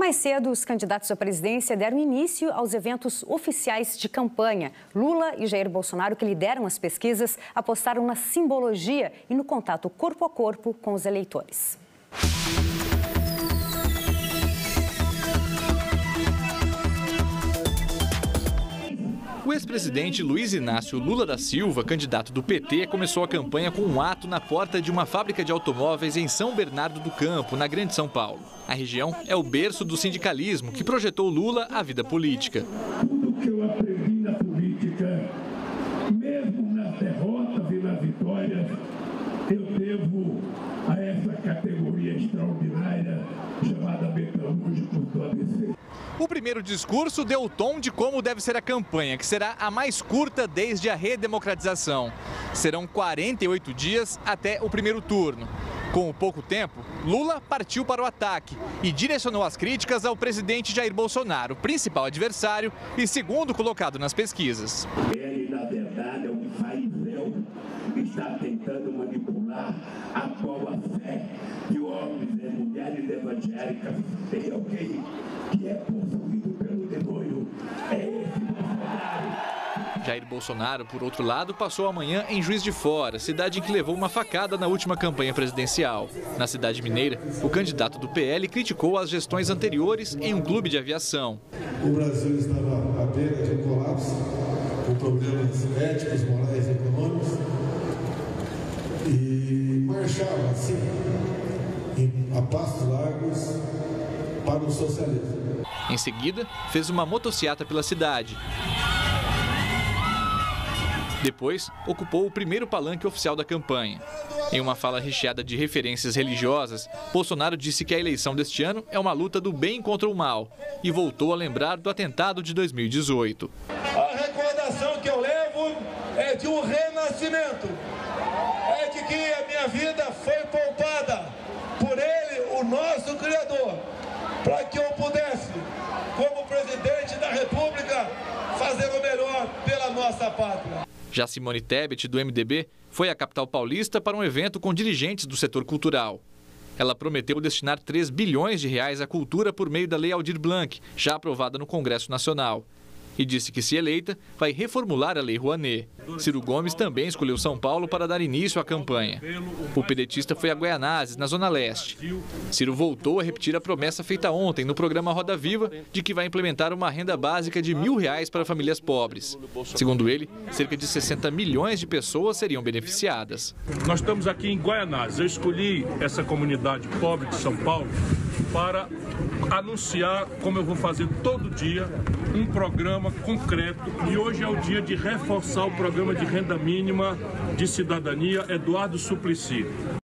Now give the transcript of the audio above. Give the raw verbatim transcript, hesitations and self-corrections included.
Mais cedo, os candidatos à presidência deram início aos eventos oficiais de campanha. Lula e Jair Bolsonaro, que lideram as pesquisas, apostaram na simbologia e no contato corpo a corpo com os eleitores. O ex-presidente Luiz Inácio Lula da Silva, candidato do P T, começou a campanha com um ato na porta de uma fábrica de automóveis em São Bernardo do Campo, na Grande São Paulo. A região é o berço do sindicalismo, que projetou Lula à vida política. Tudo que eu aprendi na política, mesmo nas derrotas e nas vitórias, eu devo a essa categoria extraordinária chamada metalúrgicos do A B C. O primeiro discurso deu o tom de como deve ser a campanha, que será a mais curta desde a redemocratização. Serão quarenta e oito dias até o primeiro turno. Com o pouco tempo, Lula partiu para o ataque e direcionou as críticas ao presidente Jair Bolsonaro, principal adversário e segundo colocado nas pesquisas. Ele, na verdade, é um fariseu que está tentando manipular a boa fé de homens e mulheres evangélicas. Tem alguém que é possuído pelo demônio. É esse Bolsonaro. Jair Bolsonaro, por outro lado, passou a manhã em Juiz de Fora, cidade em que levou uma facada na última campanha presidencial. Na cidade mineira, o candidato do P L criticou as gestões anteriores em um clube de aviação. O Brasil estava à beira de um colapso, com problemas éticos, morais e econômicos, e marchava assim, a passos largos, para o socialismo. Em seguida, fez uma motociata pela cidade. Depois, ocupou o primeiro palanque oficial da campanha. Em uma fala recheada de referências religiosas, Bolsonaro disse que a eleição deste ano é uma luta do bem contra o mal e voltou a lembrar do atentado de dois mil e dezoito. A recordação que eu levo é de um renascimento. É de que a minha vida foi poupada por ele, o nosso Criador, para que eu pudesse, como presidente da República, fazer o melhor pela nossa pátria. Já Simone Tebet, do M D B, foi à capital paulista para um evento com dirigentes do setor cultural. Ela prometeu destinar três bilhões de reais à cultura por meio da Lei Aldir Blanc, já aprovada no Congresso Nacional. E disse que, se eleita, vai reformular a Lei Rouanet. Ciro Gomes também escolheu São Paulo para dar início à campanha. O pedetista foi a Guaianazes, na Zona Leste. Ciro voltou a repetir a promessa feita ontem no programa Roda Viva de que vai implementar uma renda básica de mil reais para famílias pobres. Segundo ele, cerca de sessenta milhões de pessoas seriam beneficiadas. Nós estamos aqui em Guaianazes. Eu escolhi essa comunidade pobre de São Paulo para anunciar, como eu vou fazer todo dia, um programa concreto. E hoje é o dia de reforçar o programa de renda mínima de cidadania Eduardo Suplicy.